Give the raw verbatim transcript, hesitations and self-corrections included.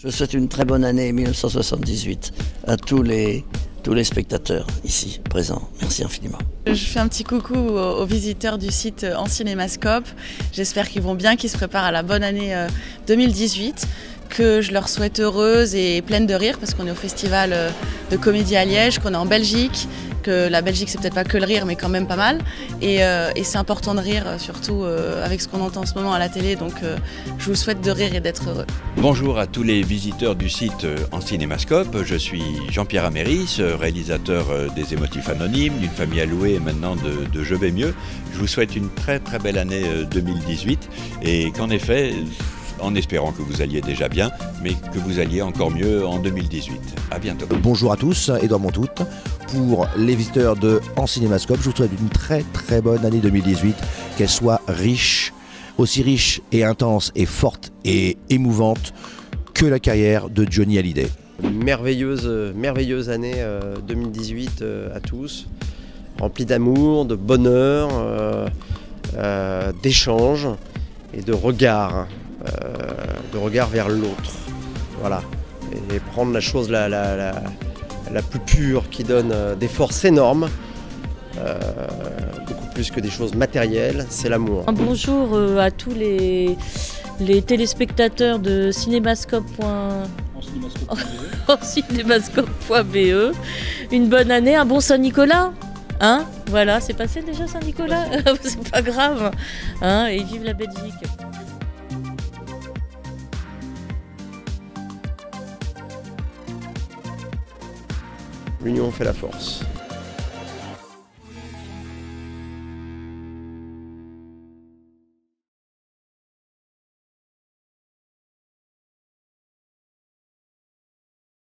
Je souhaite une très bonne année mille neuf cent soixante-dix-huit à tous les, tous les spectateurs ici présents. Merci infiniment. Je fais un petit coucou aux, aux visiteurs du site En Cinémascope. J'espère qu'ils vont bien, qu'ils se préparent à la bonne année deux mille dix-huit. Que je leur souhaite heureuse et pleine de rire parce qu'on est au festival de comédie à Liège, qu'on est en Belgique, que la Belgique c'est peut-être pas que le rire mais quand même pas mal et, euh, et c'est important de rire surtout euh, avec ce qu'on entend en ce moment à la télé, donc euh, je vous souhaite de rire et d'être heureux. Bonjour à tous les visiteurs du site En Cinémascope, je suis Jean-Pierre Améris, réalisateur des Émotifs Anonymes, d'une famille à louer et maintenant de, de Je vais mieux. Je vous souhaite une très très belle année deux mille dix-huit et qu'en effet, en espérant que vous alliez déjà bien, mais que vous alliez encore mieux en deux mille dix-huit. À bientôt. Bonjour à tous, Edouard Montout. Pour les visiteurs de En Cinémascope, je vous souhaite une très très bonne année deux mille dix-huit, qu'elle soit riche, aussi riche et intense et forte et émouvante que la carrière de Johnny Hallyday. Merveilleuse, merveilleuse année euh, deux mille dix-huit euh, à tous, remplie d'amour, de bonheur, euh, euh, d'échanges et de regards. Euh, de regard vers l'autre, voilà, et prendre la chose la, la, la, la plus pure qui donne euh, des forces énormes, euh, beaucoup plus que des choses matérielles, c'est l'amour. Bonjour euh, à tous les, les téléspectateurs de cinémascope. en cinémascope point b e. Une bonne année, un bon Saint-Nicolas, hein, voilà, c'est passé déjà Saint-Nicolas, c'est pas grave, hein, et vive la Belgique. L'union fait la force.